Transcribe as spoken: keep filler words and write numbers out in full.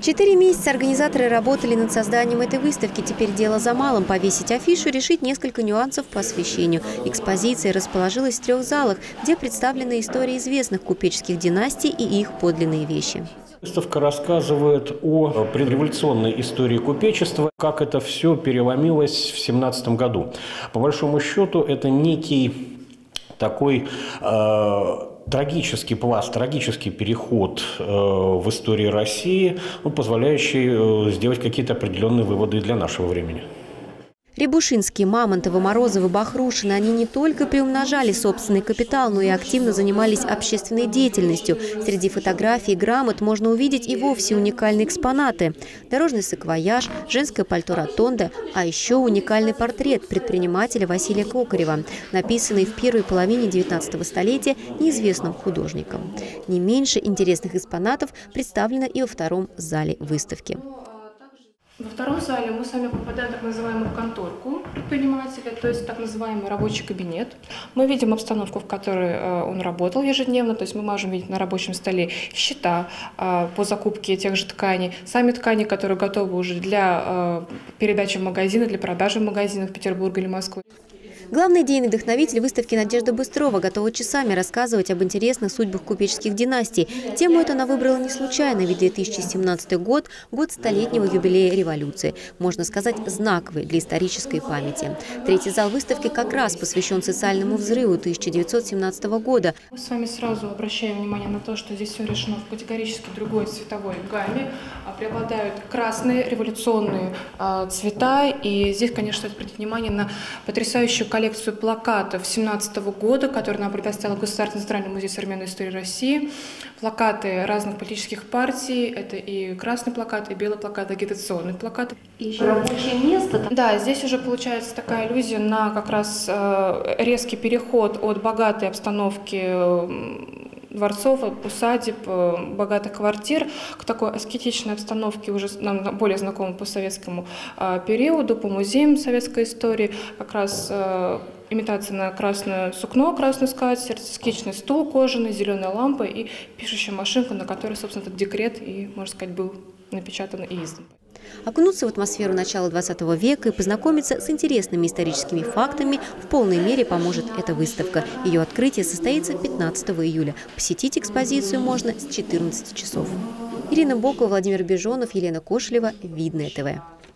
Четыре месяца организаторы работали над созданием этой выставки. Теперь дело за малым – повесить афишу, решить несколько нюансов по освещению. Экспозиция расположилась в трех залах, где представлены истории известных купеческих династий и их подлинные вещи. Выставка рассказывает о предреволюционной истории купечества, как это все переломилось в семнадцатом году. По большому счету, это некий такой э, трагический пласт, трагический переход э, в истории России, ну, позволяющий э, сделать какие-то определенные выводы для нашего времени. Рябушинские, Мамонтовы, Морозовы, Бахрушины – они не только приумножали собственный капитал, но и активно занимались общественной деятельностью. Среди фотографий и грамот можно увидеть и вовсе уникальные экспонаты. Дорожный саквояж, женское пальто ротонда, а еще уникальный портрет предпринимателя Василия Кокарева, написанный в первой половине девятнадцатого столетия неизвестным художником. Не меньше интересных экспонатов представлено и во втором зале выставки. Во втором зале мы с вами попадаем в так называемую конторку предпринимателя, то есть так называемый рабочий кабинет. Мы видим обстановку, в которой он работал ежедневно, то есть мы можем видеть на рабочем столе счета по закупке тех же тканей, сами ткани, которые готовы уже для передачи в магазины, для продажи в магазинах Петербурга или Москвы. Главный идейный вдохновитель выставки Надежда Быстрова готова часами рассказывать об интересных судьбах купеческих династий. Тему эту она выбрала не случайно, ведь две тысячи семнадцатый год – год столетнего юбилея революции. Можно сказать, знаковый для исторической памяти. Третий зал выставки как раз посвящен социальному взрыву тысяча девятьсот семнадцатого года. Мы с вами сразу обращаем внимание на то, что здесь все решено в категорически другой цветовой гамме. Преобладают красные революционные цвета. И здесь, конечно, стоит обратить внимание на потрясающую коллекцию коллекцию плакатов семнадцатого года, которую нам предоставил Государственный центральный музей современной истории России. Плакаты разных политических партий, это и красный плакат, и белый плакат, агитационный плакат. И еще рабочее место. Да, здесь уже получается такая аллюзия на как раз резкий переход от богатой обстановки дворцов, усадеб, богатых квартир к такой аскетичной обстановке, уже нам более знакомой по советскому периоду, по музеям советской истории, как раз имитация на красное сукно, красную скатерть, скетчный стол кожаный, зеленая лампа и пишущая машинка, на которой, собственно, этот декрет и, можно сказать, был напечатан и издан. Окунуться в атмосферу начала двадцатого века и познакомиться с интересными историческими фактами в полной мере поможет эта выставка. Ее открытие состоится пятнадцатого июля. Посетить экспозицию можно с четырнадцати часов. Ирина Бокова, Владимир Бежонов, Елена Кошелева. Видное ТВ.